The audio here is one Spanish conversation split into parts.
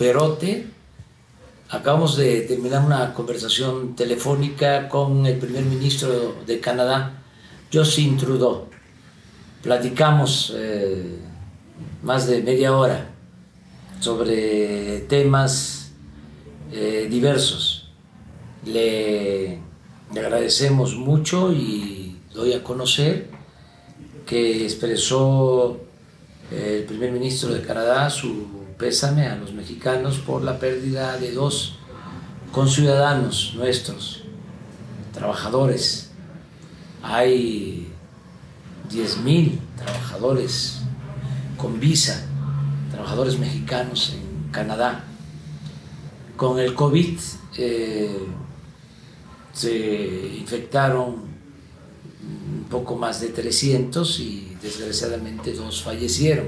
Perote. Acabamos de terminar una conversación telefónica con el primer ministro de Canadá, Justin Trudeau. Platicamos más de media hora sobre temas diversos. Le agradecemos mucho y doy a conocer que expresó el primer ministro de Canadá su pésame a los mexicanos por la pérdida de dos conciudadanos nuestros, trabajadores. Hay 10,000 trabajadores con visa, trabajadores mexicanos en Canadá. Con el COVID se infectaron un poco más de 300 y desgraciadamente 2 fallecieron.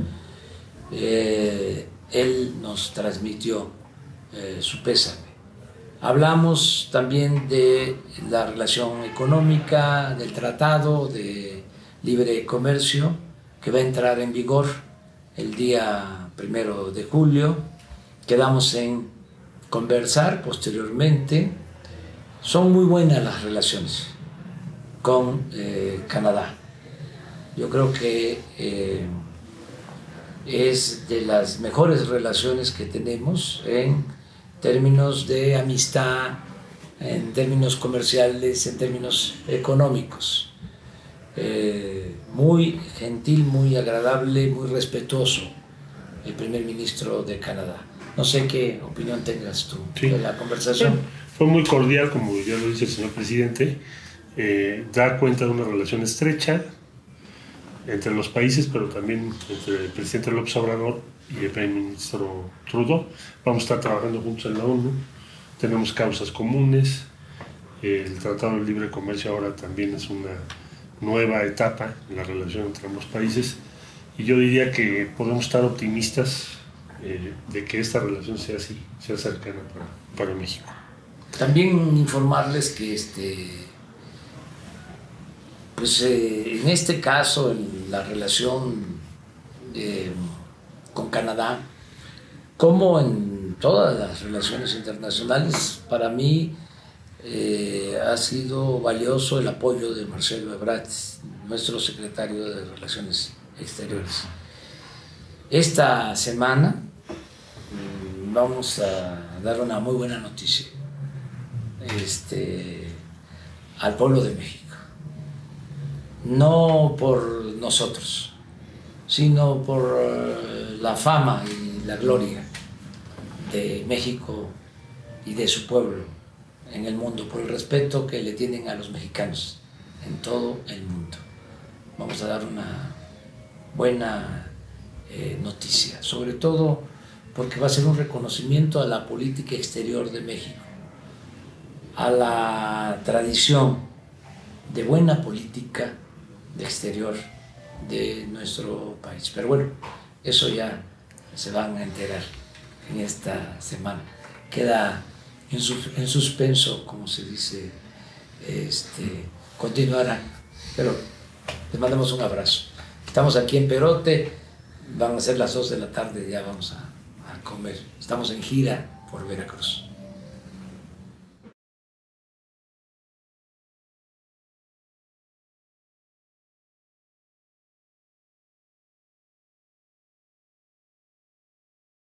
Él nos transmitió su pésame. Hablamos también de la relación económica, del tratado de libre comercio que va a entrar en vigor el día 1 de julio. Quedamos en conversar posteriormente. Son muy buenas las relaciones con Canadá. Yo creo que es de las mejores relaciones que tenemos en términos de amistad, en términos comerciales, en términos económicos. Muy gentil, muy agradable, muy respetuoso el primer ministro de Canadá. No sé qué opinión tengas tú de la conversación. Fue muy cordial, como ya lo dice el señor presidente. Da cuenta de una relación estrecha entre los países, pero también entre el presidente López Obrador y el primer ministro Trudeau. Vamos a estar trabajando juntos en la ONU, tenemos causas comunes. El Tratado de Libre Comercio ahora también es una nueva etapa en la relación entre ambos países, y yo diría que podemos estar optimistas de que esta relación sea así, sea cercana para México. También informarles que en este caso, en la relación con Canadá, como en todas las relaciones internacionales, para mí ha sido valioso el apoyo de Marcelo Ebrard, nuestro secretario de Relaciones Exteriores. Esta semana vamos a dar una muy buena noticia al pueblo de México. No por nosotros, sino por la fama y la gloria de México y de su pueblo en el mundo, por el respeto que le tienen a los mexicanos en todo el mundo. Vamos a dar una buena noticia, sobre todo porque va a ser un reconocimiento a la política exterior de México, a la tradición de buena política de exterior de nuestro país. Pero bueno, eso ya se van a enterar en esta semana. Queda en suspenso, como se dice, continuará. Pero les mandamos un abrazo. Estamos aquí en Perote, van a ser las 2 de la tarde, ya vamos a comer. Estamos en gira por Veracruz.